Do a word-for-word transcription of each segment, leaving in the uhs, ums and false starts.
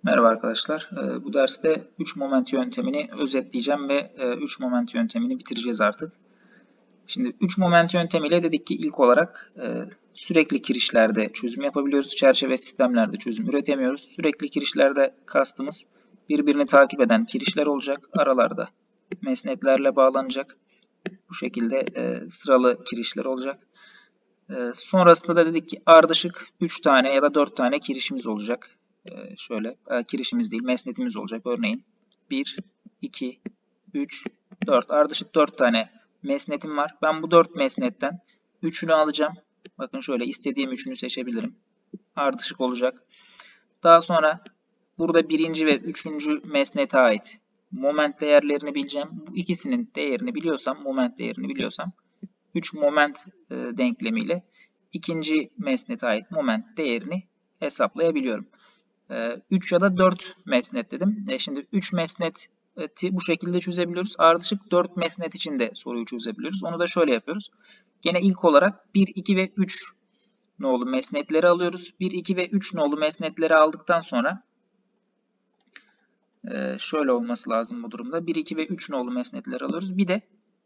Merhaba arkadaşlar. Ee, Bu derste üç moment yöntemini özetleyeceğim ve üç moment yöntemini bitireceğiz artık. Şimdi üç moment yöntemiyle dedik ki ilk olarak e, sürekli kirişlerde çözüm yapabiliyoruz. Çerçeve sistemlerde çözüm üretemiyoruz. Sürekli kirişlerde kastımız birbirini takip eden kirişler olacak. Aralarda mesnetlerle bağlanacak. Bu şekilde e, sıralı kirişler olacak. E, sonrasında da dedik ki ardışık üç tane ya da dört tane kirişimiz olacak. Ee, şöyle e, kirişimiz değil mesnetimiz olacak. Örneğin bir, iki, üç, dört. Ardışık dört tane mesnetim var. Ben bu dört mesnetten üçünü alacağım. Bakın şöyle istediğim üçünü seçebilirim. Ardışık olacak. Daha sonra burada birinci ve üçüncü mesnete ait moment değerlerini bileceğim. Bu ikisinin değerini biliyorsam, moment değerini biliyorsam üç moment e, denklemiyle ikinci mesnete ait moment değerini hesaplayabiliyorum. üç ya da dört mesnet dedim. E şimdi üç mesneti bu şekilde çözebiliyoruz. Ardışık dört mesnet için de soruyu çözebiliyoruz. Onu da şöyle yapıyoruz. Gene ilk olarak bir, iki ve üç nolu mesnetleri alıyoruz. bir, iki ve üç nolu mesnetleri aldıktan sonra şöyle olması lazım bu durumda. bir, iki ve üç nolu mesnetleri alıyoruz. Bir de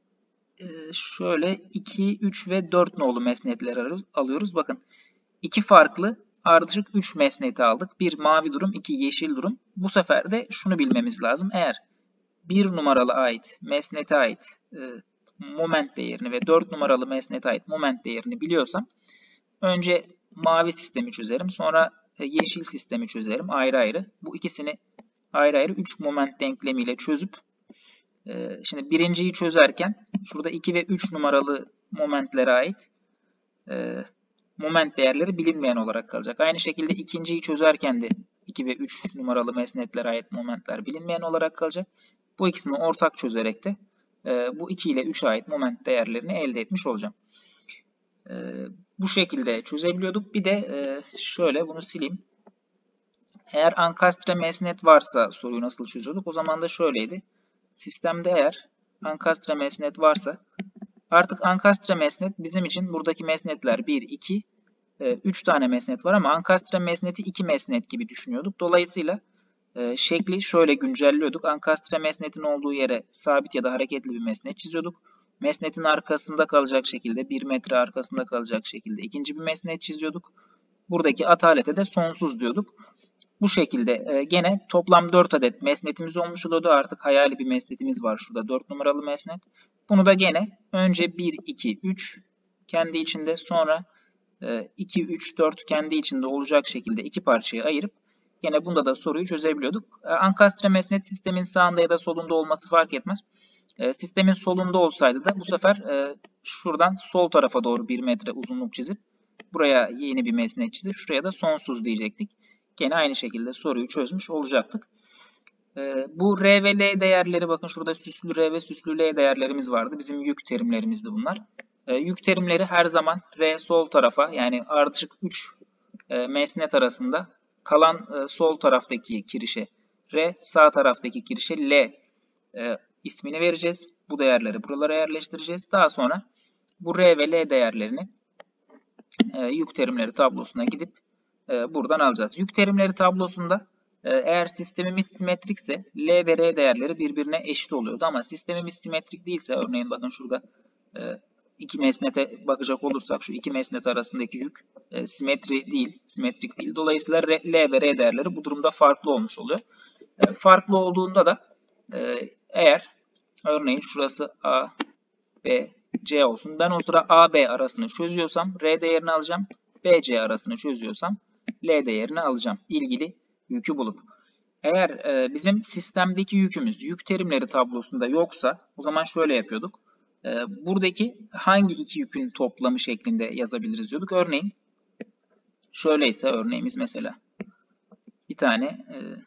şöyle iki, üç ve dört nolu mesnetleri alıyoruz. Bakın iki farklı ardışık üç mesneti aldık. Bir mavi durum, iki yeşil durum. Bu sefer de şunu bilmemiz lazım. Eğer bir numaralı ait mesnete ait e, moment değerini ve dört numaralı mesnete ait moment değerini biliyorsam önce mavi sistemi çözerim. Sonra e, yeşil sistemi çözerim ayrı ayrı. Bu ikisini ayrı ayrı üç moment denklemiyle çözüp e, şimdi birinciyi çözerken şurada iki ve üç numaralı momentlere ait e, moment değerleri bilinmeyen olarak kalacak. Aynı şekilde ikinciyi çözerken de iki ve üç numaralı mesnetlere ait momentler bilinmeyen olarak kalacak. Bu ikisini ortak çözerek de e, bu iki ile üçe ait moment değerlerini elde etmiş olacağım. E, bu şekilde çözebiliyorduk. Bir de e, şöyle bunu sileyim. Eğer ankastre mesnet varsa soruyu nasıl çözüyorduk? O zaman da şöyleydi. Sistemde eğer ankastre mesnet varsa artık ankastre mesnet bizim için buradaki mesnetler bir, iki, üç tane mesnet var ama ankastre mesneti iki mesnet gibi düşünüyorduk. Dolayısıyla e, şekli şöyle güncelliyorduk. Ankastre mesnetin olduğu yere sabit ya da hareketli bir mesnet çiziyorduk. Mesnetin arkasında kalacak şekilde bir metre arkasında kalacak şekilde ikinci bir mesnet çiziyorduk. Buradaki atalete de sonsuz diyorduk. Bu şekilde e, gene toplam dört adet mesnetimiz olmuş oluyordu. Artık hayali bir mesnetimiz var şurada dört numaralı mesnet. Bunu da gene önce bir, iki, üç kendi içinde sonra iki, üç, dört kendi içinde olacak şekilde iki parçaya ayırıp yine bunda da soruyu çözebiliyorduk. Ankastre mesnet sistemin sağında ya da solunda olması fark etmez. Sistemin solunda olsaydı da bu sefer şuradan sol tarafa doğru bir metre uzunluk çizip buraya yeni bir mesnet çizip şuraya da sonsuz diyecektik. Gene aynı şekilde soruyu çözmüş olacaktık. Bu R ve L değerleri bakın şurada süslü R ve süslü L değerlerimiz vardı. Bizim yük terimlerimizdi bunlar. E, yük terimleri her zaman R sol tarafa yani ardışık üç e, mesnet arasında kalan e, sol taraftaki kirişe R, sağ taraftaki kirişe L e, ismini vereceğiz. Bu değerleri buralara yerleştireceğiz. Daha sonra bu R ve L değerlerini e, yük terimleri tablosuna gidip e, buradan alacağız. Yük terimleri tablosunda e, eğer sistemimiz simetrikse L ve R değerleri birbirine eşit oluyordu ama sistemimiz simetrik değilse örneğin bakın şurada e, iki mesnete bakacak olursak şu iki mesnet arasındaki yük e, simetri değil, simetrik değil. Dolayısıyla R, L ve R değerleri bu durumda farklı olmuş oluyor. E, farklı olduğunda da e, eğer örneğin şurası A, B, C olsun. Ben o sıra A, B arasını çözüyorsam R değerini alacağım. B, C arasını çözüyorsam L değerini alacağım. İlgili yükü bulup. Eğer e, bizim sistemdeki yükümüz yük terimleri tablosunda yoksa o zaman şöyle yapıyorduk. Buradaki hangi iki yükün toplamı şeklinde yazabiliriz diyorduk. Örneğin şöyleyse örneğimiz mesela bir tane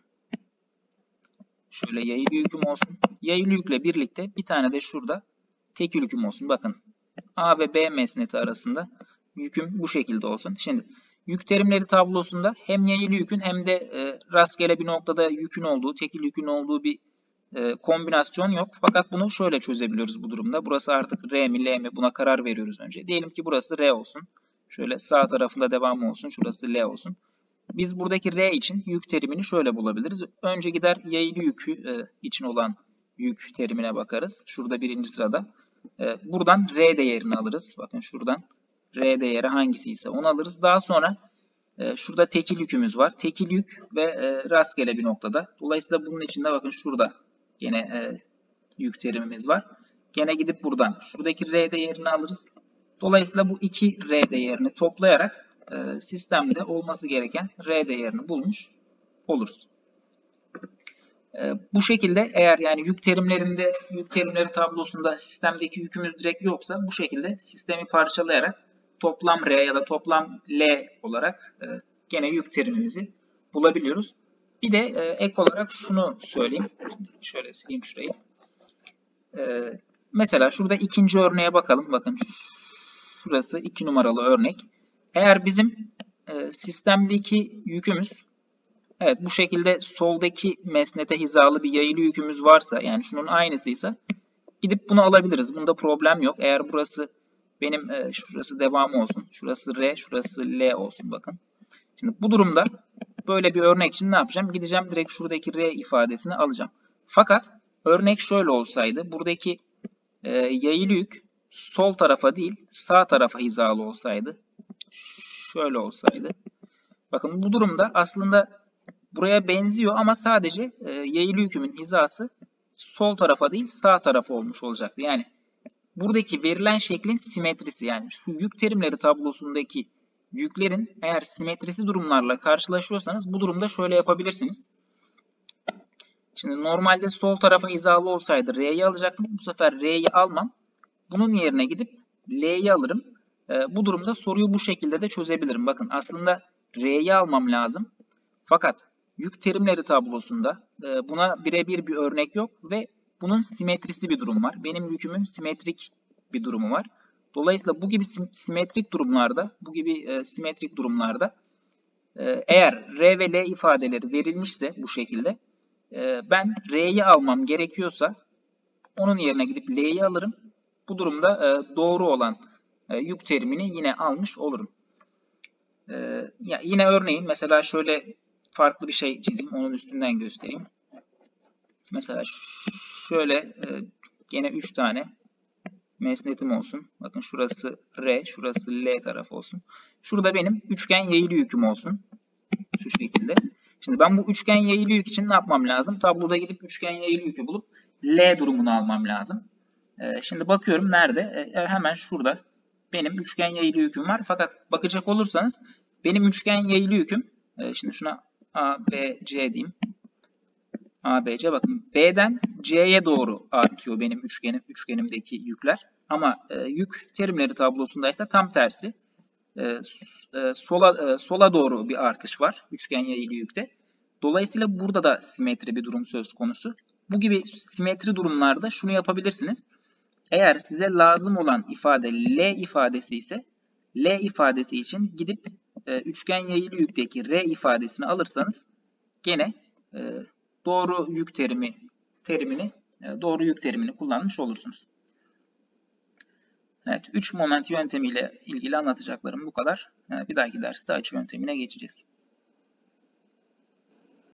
şöyle yayılı yüküm olsun. Yayılı yükle birlikte bir tane de şurada tekil yüküm olsun. Bakın A ve B mesneti arasında yüküm bu şekilde olsun. Şimdi yük terimleri tablosunda hem yayılı yükün hem de rastgele bir noktada yükün olduğu, tekil yükün olduğu bir kombinasyon yok. Fakat bunu şöyle çözebiliyoruz bu durumda. Burası artık R mi L mi buna karar veriyoruz önce. Diyelim ki burası R olsun. Şöyle sağ tarafında devamı olsun. Şurası L olsun. biz buradaki R için yük terimini şöyle bulabiliriz. Önce gider yaylı yükü e, için olan yük terimine bakarız. Şurada birinci sırada. E, buradan R değerini alırız. Bakın şuradan R değeri hangisi ise onu alırız. Daha sonra e, şurada tekil yükümüz var. Tekil yük ve e, rastgele bir noktada. Dolayısıyla bunun içinde bakın şurada gene e, yük terimimiz var. Gene gidip buradan şuradaki R değerini alırız. Dolayısıyla bu iki R değerini toplayarak e, sistemde olması gereken R değerini bulmuş oluruz. E, bu şekilde eğer yani yük terimlerinde, yük terimleri tablosunda sistemdeki yükümüz direkt yoksa bu şekilde sistemi parçalayarak toplam R ya da toplam L olarak e, gene yük terimimizi bulabiliyoruz. Bir de e, ek olarak şunu söyleyeyim. Şöyle sileyim şurayı. E, mesela şurada ikinci örneğe bakalım. Bakın şurası iki numaralı örnek. Eğer bizim e, sistemdeki yükümüz evet bu şekilde soldaki mesnete hizalı bir yaylı yükümüz varsa yani şunun aynısıysa gidip bunu alabiliriz. Bunda problem yok. Eğer burası benim e, şurası devamı olsun. Şurası R, şurası L olsun bakın. Şimdi bu durumda böyle bir örnek için ne yapacağım? Gideceğim direkt şuradaki R ifadesini alacağım. Fakat örnek şöyle olsaydı buradaki e, yaylı yük sol tarafa değil sağ tarafa hizalı olsaydı şöyle olsaydı. Bakın bu durumda aslında buraya benziyor ama sadece e, yaylı yükümün hizası sol tarafa değil sağ tarafa olmuş olacaktı. Yani buradaki verilen şeklin simetrisi yani şu yük terimleri tablosundaki yüklerin eğer simetrisi durumlarla karşılaşıyorsanız bu durumda şöyle yapabilirsiniz. Şimdi normalde sol tarafa hizalı olsaydı R'yi alacaktım. Bu sefer R'yi almam. Bunun yerine gidip L'yi alırım. E, bu durumda soruyu bu şekilde de çözebilirim. Bakın aslında R'yi almam lazım. Fakat yük terimleri tablosunda e, buna birebir bir örnek yok ve bunun simetrisi bir durum var. Benim yükümün simetrik bir durumu var. Dolayısıyla bu gibi simetrik durumlarda, bu gibi e, simetrik durumlarda e, eğer R ve L ifadeleri verilmişse bu şekilde e, ben R'yi almam gerekiyorsa onun yerine gidip L'yi alırım. Bu durumda e, doğru olan e, yük terimini yine almış olurum. E, ya yine örneğin mesela şöyle farklı bir şey çizeyim, onun üstünden göstereyim. Mesela şöyle e, gene üç tane mesnetim olsun. Bakın şurası R, şurası L tarafı olsun. Şurada benim üçgen yaylı yüküm olsun. Şu şekilde. Şimdi ben bu üçgen yaylı yük için ne yapmam lazım? Tabloda gidip üçgen yaylı yükü bulup L durumunu almam lazım. E, şimdi bakıyorum nerede? E, hemen şurada. Benim üçgen yaylı yüküm var. Fakat bakacak olursanız benim üçgen yaylı yüküm, e, şimdi şuna A, B, C diyeyim. A, B, C bakın. B'den C'ye doğru artıyor benim üçgenim, üçgenimdeki yükler. Ama e, yük terimleri tablosundaysa tam tersi. E, e, sola, e, sola doğru bir artış var üçgen yaylı yükte. Dolayısıyla burada da simetri bir durum söz konusu. Bu gibi simetri durumlarda şunu yapabilirsiniz. Eğer size lazım olan ifade L ifadesi ise L ifadesi için gidip e, üçgen yaylı yükteki R ifadesini alırsanız gene e, doğru yük terimi terimini e, doğru yük terimini kullanmış olursunuz. Evet, üç moment yöntemiyle ilgili anlatacaklarım bu kadar. E, bir dahaki derste açı yöntemine geçeceğiz.